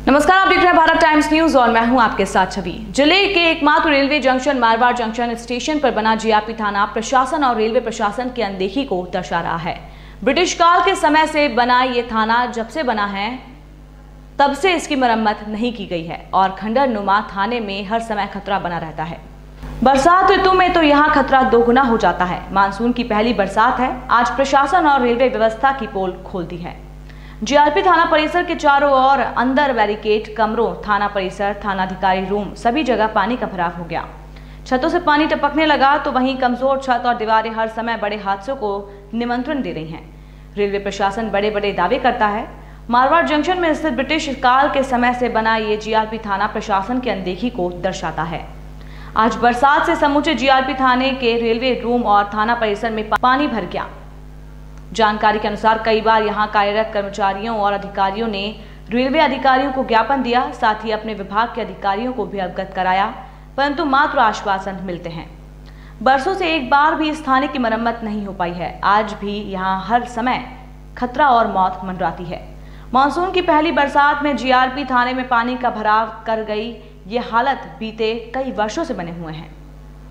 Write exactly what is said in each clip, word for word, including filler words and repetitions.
नमस्कार, आप देख रहे हैं भारत टाइम्स न्यूज और मैं हूं आपके साथ छवि। जिले के एकमात्र railway junction Marwar junction station पर बना जीआरपी थाना प्रशासन और रेलवे प्रशासन की अनदेखी को दर्शा रहा है। ब्रिटिश काल के समय से बना ये थाना जब से बना है तब से इसकी मरम्मत नहीं की गई है और खंडर नुमा थाने में हर समय खतरा बना रहता है। बरसात ऋतु में तो यहाँ खतरा दोगुना हो जाता है। मानसून की पहली बरसात है। आज प्रशासन और रेलवे व्यवस्था की पोल खोल दी है। जीआरपी थाना परिसर के चारों ओर अंदर बैरिकेड, कमरों, थाना परिसर, थानाधिकारी रूम, सभी जगह पानी का भराव हो गया। छतों से पानी टपकने लगा तो वहीं कमजोर छत और दीवारें हर समय बड़े हादसों को निमंत्रण दे रही हैं। रेलवे प्रशासन बड़े बड़े दावे करता है। मारवाड़ जंक्शन में स्थित ब्रिटिश काल के समय से बना ये जीआरपी थाना प्रशासन की अनदेखी को दर्शाता है। आज बरसात से समूचे जीआरपी थाने के रेलवे रूम और थाना परिसर में पानी भर गया। जानकारी के अनुसार कई बार यहां कार्यरत कर्मचारियों और अधिकारियों ने रेलवे अधिकारियों को ज्ञापन दिया, साथ ही अपने विभाग के अधिकारियों को भी अवगत कराया, परंतु मात्र आश्वासन मिलते हैं। बरसों से एक बार भी इस थाने की मरम्मत नहीं हो पाई है। आज भी यहां हर समय खतरा और मौत मंडराती है। मानसून की पहली बरसात में जीआरपी थाने में पानी का भराव कर गई ये हालत बीते कई वर्षों से बने हुए हैं,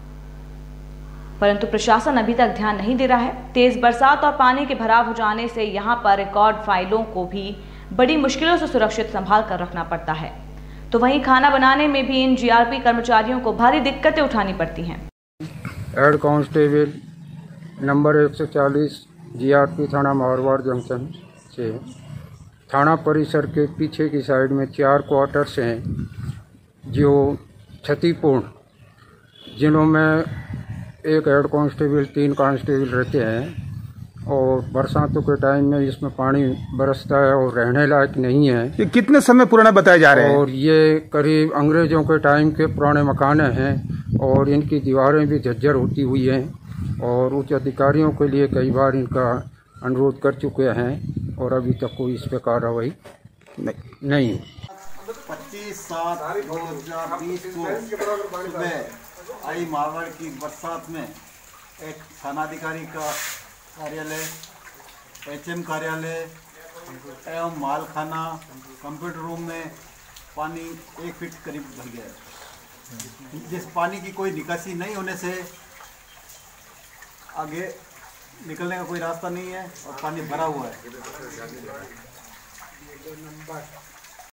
परंतु प्रशासन अभी तक ध्यान नहीं दे रहा है। तेज बरसात और पानी के भराव हो जाने से यहां पर रिकॉर्ड फाइलों को भी बड़ी मुश्किलों से सुरक्षित संभाल कर रखना पड़ता है, तो वहीं खाना बनाने में भी इन जीआरपी कर्मचारियों को भारी दिक्कतें उठानी पड़ती हैं। हेड कांस्टेबल नंबर एक सौ चालीस जीआरपी थाना मारवाड़ जंक्शन से थाना परिसर के पीछे की साइड में चार क्वार्टर्स हैं जो क्षतिपूर्ण, जिनों में एक हेड कांस्टेबल, तीन कांस्टेबल रहते हैं और बरसातों के टाइम में इसमें पानी बरसता है और रहने लायक नहीं है। ये कितने समय पुराना बताए जा रहे हैं? और ये करीब अंग्रेजों के टाइम के पुराने मकान हैं और इनकी दीवारें भी झज्जर होती हुई हैं और उच्च अधिकारियों के लिए कई बार इनका अनुरोध कर चुके हैं और अभी तक कोई इस पर कार्रवाई नहीं, नहीं। पच्चीस सात दो हजार बीस को सुबह आई मारवाड़ की बरसात में एक थानाधिकारी का कार्यालय, एचएम कार्यालय एवं मालखाना, कंप्यूटर रूम में पानी एक फीट करीब भर गया, जिस पानी की कोई निकासी नहीं होने से आगे निकलने का कोई रास्ता नहीं है और पानी भरा हुआ है।